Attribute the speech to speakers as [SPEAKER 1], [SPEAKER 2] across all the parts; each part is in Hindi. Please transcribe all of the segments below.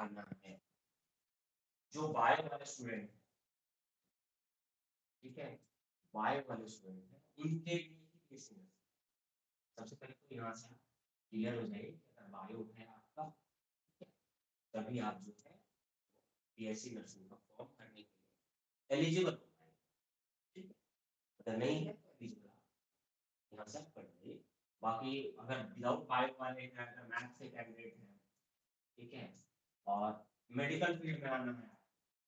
[SPEAKER 1] करना है। जो बायो वाले स्टूडेंट, ठीक है, बायो वाले स्टूडेंट है, उनके लिए ही बीएससी नर्सिंग। सबसे पहले तो यहाँ से क्लियर हो जाए कि अगर बायो है आपका, तभी आप जो है बीएससी नर्सिंग का फॉर्म भरने के लिए एलिजिबल हो पाएंगे, ठीक है। अगर नहीं है तो एलिजिबल यहाँ से पढ़ लीजिए। बाकी अगर विदाउट बायो वाले हैं, अगर मैथ से कैंडिडेट हैं, ठीक है, और मेडिकल फील्ड में आना है,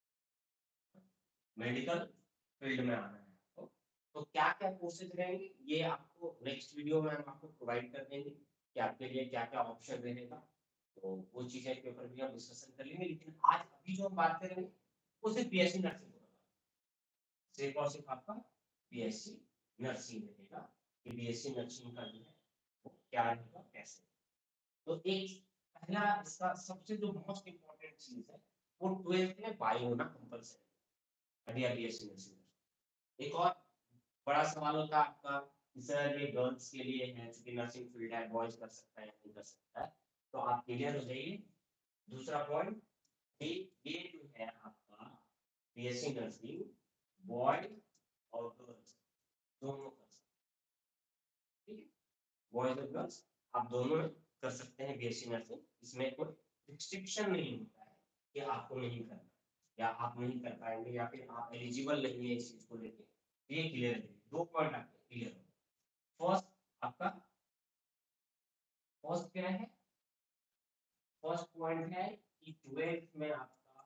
[SPEAKER 1] मेडिकल फील्ड में आना है तो क्या क्या कोर्सेज रहेंगे ये आपको नेक्स्ट वीडियो में हम आपको प्रोवाइड कर देंगे कि आपके लिए क्या क्या ऑप्शन रहेगा। तो वो चीजें के ऊपर भी हम डिस्कशन कर लेंगे, लेकिन आज अभी जो हम बात करेंगे वो सिर्फ बीएससी नर्सिंग को बताएंगे। सिर्फ और सिर्फ आपका बीएससी नर्सिंग रहेगा कि बीएससी नर्सिंग का जो है वो क्या रहेगा, कैसे। तो एक पहला इसका सबसे जो मोस्ट इम्पोर्टेंट चीज है वो 12th में बायो होना कंपलसरी है बीएससी नर्सिंग। एक और बड़ा सवाल होता है आपका सर ये गर्ल्स के लिए है, क्योंकि नर्सिंग फील्ड है, बॉयज कर सकता है या नहीं कर सकता है, तो आप क्लियर हो जाइए। दूसरा पॉइंट, ये जो है आपका बीएससी नर्सिंग बॉय और गर्ल्स दोनों कर सकते हैं, ठीक है, बॉयज और गर्ल्स आप दोनों कर सकते हैं बीएससी नर्सिंग। इसमें कोई रिस्ट्रिक्शन नहीं होता है कि आपको नहीं करना या आप नहीं कर पाएंगे या फिर आप एलिजिबल नहीं है इस चीज को लेके। ये क्लियर है, दो पॉइंट आपके क्लियर हो। फर्स्ट आपका फर्स्ट क्या है, फर्स्ट पॉइंट है कि 12th में आपका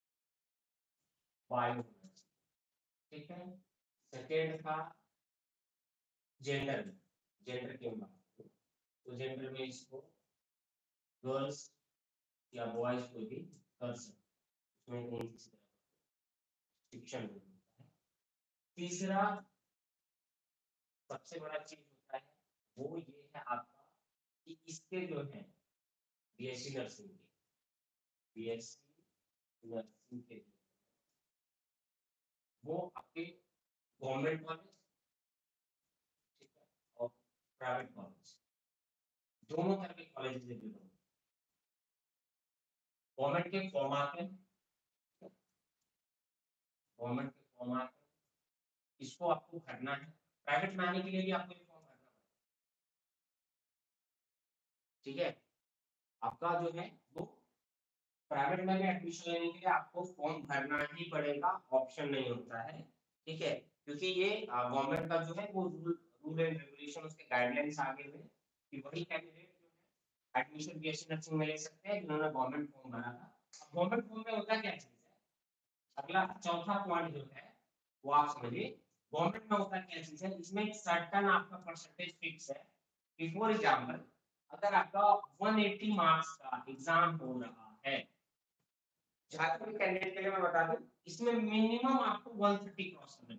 [SPEAKER 1] बायो, ठीक है। सेकेंड था जेंडर, जेंडर की बात तो जेंडर में इसको गर्ल्स या बॉयज को भी कर सकते, उसमें कोई रिस्ट्रिक्शन नहीं होता है। तीसरा सबसे बड़ा चीज होता है वो ये है आपका कि इसके जो है बीएससी नर्सिंग के, बीएससी नर्सिंग के वो आपके गवर्नमेंट कॉलेज, ठीक है, और प्राइवेट कॉलेज दोनों तरह के कॉलेज अवेलेबल हैं। गवर्नमेंट के फॉर्म आते हैं, गवर्नमेंट के फॉर्म आते हैं, इसको आपको भरना है। प्राइवेट में आने के लिए भी आपको ये फॉर्म भरना है, ठीक है। आपका जो है वो प्राइवेट में भी एडमिशन लेने के लिए आपको फॉर्म भरना ही पड़ेगा, ऑप्शन नहीं होता है, ठीक है। क्योंकि ये गवर्नमेंट का जो है वो रूल एंड रेगुलेशन, उसके गाइडलाइंस आगे हुए कि वही कैंडिडेट जो है एडमिशन बीएससी नर्सिंग में ले सकते हैं जिन्होंने गवर्नमेंट फॉर्म भरा था। गवर्नमेंट फॉर्म में होता क्या चीज है, अगला चौथा पॉइंट जो है वो आप समझिए। गवर्नमेंट में होता क्या चीज है, इसमें एक सर्टेन आपका परसेंटेज फिक्स है कि फॉर एग्जांपल अगर आपका 180 मार्क्स का एग्जाम हो रहा है, झारखंड कैंडिडेट के लिए मैं बता दूं इसमें मिनिमम आपको 130 क्रॉस करना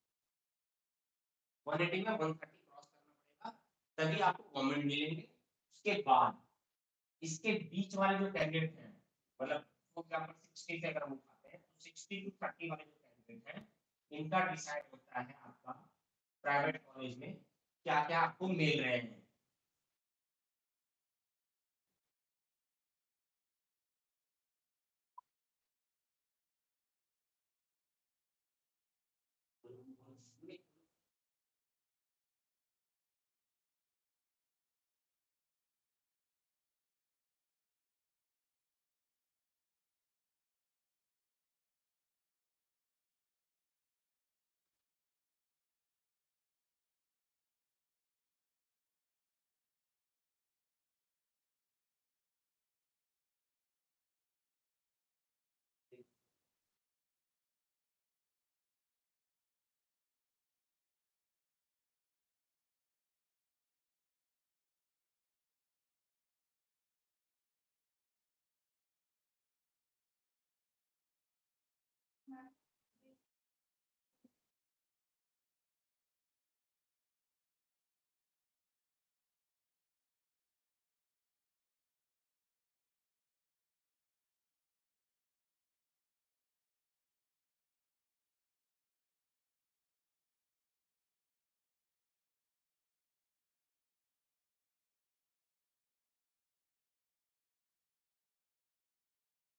[SPEAKER 1] पड़ेगा, 180 में 130 क्रॉस करना पड़ेगा तभी आपको गवर्नमेंट मिलेंगे। उसके बाद इसके बीच वाले जो कैंडिडेट हैं, मतलब फॉर एग्जांपल 60 से अगर हम उठाते हैं तो 60 टू 30 वाले जो कैंडिडेट हैं इनका डिसाइड होता है आपका प्राइवेट कॉलेज में क्या क्या आपको मिल रहे हैं,